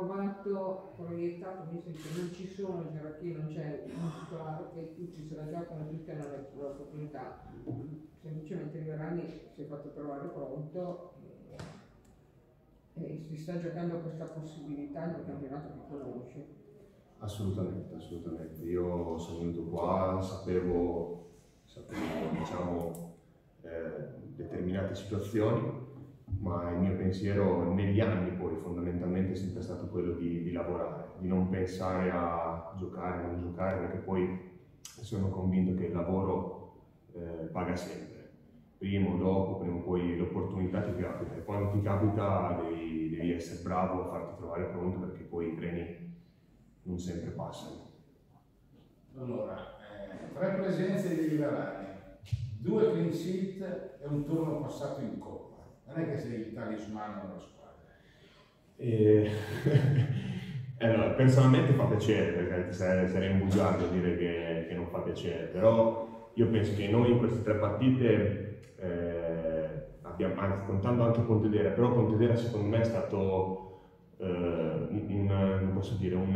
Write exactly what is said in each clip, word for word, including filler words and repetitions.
provato, proiettato, visto che non ci sono gerarchie, non c'è un titolare, che tutti se la giocano, tutti hanno l'opportunità, semplicemente Liverani si è fatto trovare pronto e si sta giocando questa possibilità in un campionato che conosce. Assolutamente, assolutamente. Io sono venuto qua, sapevo, sapevo diciamo, eh, determinate situazioni, ma il mio pensiero negli anni poi fondamentalmente è sempre stato quello di, di lavorare, di non pensare a giocare o non giocare, perché poi sono convinto che il lavoro eh, paga sempre. Prima o dopo, prima o poi l'opportunità ti capita, e poi non ti capita devi, devi essere bravo a farti trovare pronto, perché poi i treni non sempre passano. Allora, eh, tre presenze di Liverani, due clean sheet e un turno passato in Coppa. Non è che sei il talismano della squadra. E... allora, personalmente fa piacere, perché sarei un bugiardo a dire che, che non fa piacere, però io penso che noi in queste tre partite, eh, abbiamo, anzi, contando anche Pontedera, però Pontedera secondo me è stato Uh, un, un, posso dire, un,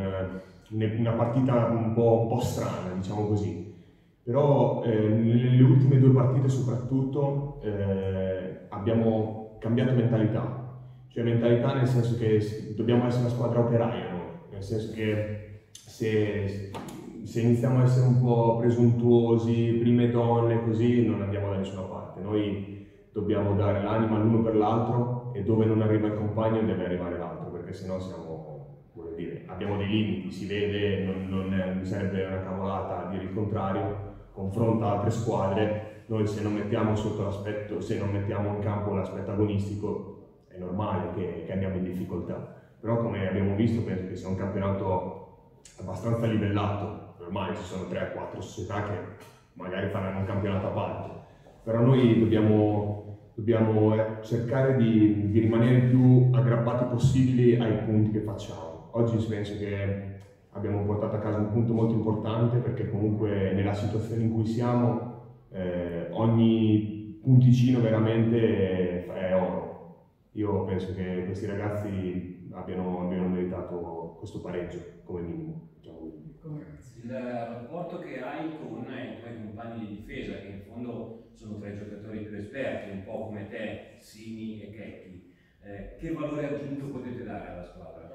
una partita un po', un po' strana, diciamo così. Però eh, nelle ultime due partite soprattutto eh, abbiamo cambiato mentalità, cioè mentalità nel senso che dobbiamo essere una squadra operaia, no? Nel senso che se, se iniziamo a essere un po' presuntuosi, prime donne, così non andiamo da nessuna parte. Noi dobbiamo dare l'anima l'uno per l'altro, e dove non arriva il compagno deve arrivare l'altro, perché sennò siamo, vuol dire, abbiamo dei limiti, si vede, non, non mi sarebbe una cavolata dire il contrario, confronta altre squadre. Noi se non mettiamo sotto l'aspetto, se non mettiamo in campo l'aspetto agonistico, è normale che, che andiamo in difficoltà. Però come abbiamo visto penso che sia un campionato abbastanza livellato, ormai ci sono tre o quattro società che magari faranno un campionato a parte, però noi dobbiamo Dobbiamo cercare di, di rimanere più aggrappati possibili ai punti che facciamo. Oggi penso che abbiamo portato a casa un punto molto importante, perché comunque nella situazione in cui siamo eh, ogni punticino veramente è oro. Io penso che questi ragazzi abbiano, abbiano meritato questo pareggio come minimo. Diciamo. Il rapporto che hai con i tuoi compagni di difesa, che in fondo sono tra i giocatori più esperti, un po' come te, Simi e Checchi, eh, che valore aggiunto potete dare alla squadra?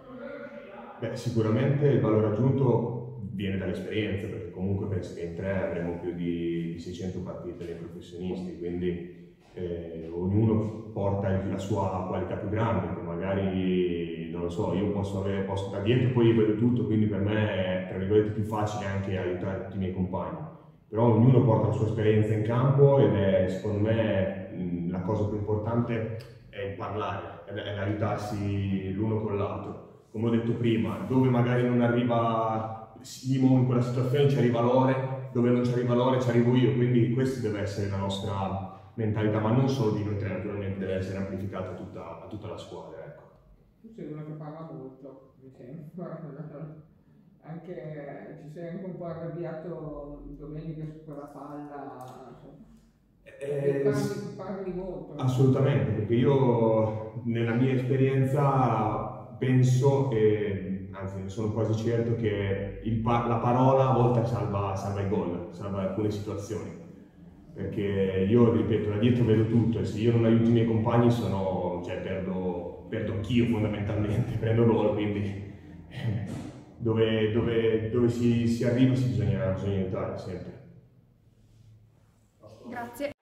Beh, sicuramente il valore aggiunto viene dall'esperienza, perché comunque penso che in tre avremo più di seicento partite dei professionisti, quindi eh, ognuno porta la sua qualità più grande, che magari, non lo so, io posso avere, posso da dietro, poi vedo tutto, quindi per me è, tra virgolette, più facile anche aiutare tutti i miei compagni. Però ognuno porta la sua esperienza in campo, ed è, secondo me, la cosa più importante è il parlare, è aiutarsi l'uno con l'altro. Come ho detto prima, dove magari non arriva Simo in quella situazione ci arriva Lore, dove non ci arriva Lore ci arrivo io, quindi questa deve essere la nostra mentalità, ma non solo di noi tre, naturalmente deve essere amplificata a tutta, a tutta la squadra. Ecco. Tu sei uno che parla molto, mi sembra. Anche, ci sei anche un po' arrabbiato domenica su quella palla, eh, parli, parli molto. Assolutamente, perché io nella mia esperienza penso, e anzi sono quasi certo, che il, la parola a volte salva, salva il gol, salva alcune situazioni. Perché io, ripeto, da dietro vedo tutto, e se io non aiuto i miei compagni sono, cioè, perdo, perdo anch'io fondamentalmente, prendo gol, quindi dove, dove, dove si, si arriva si bisogna, bisogna aiutare sempre. Grazie.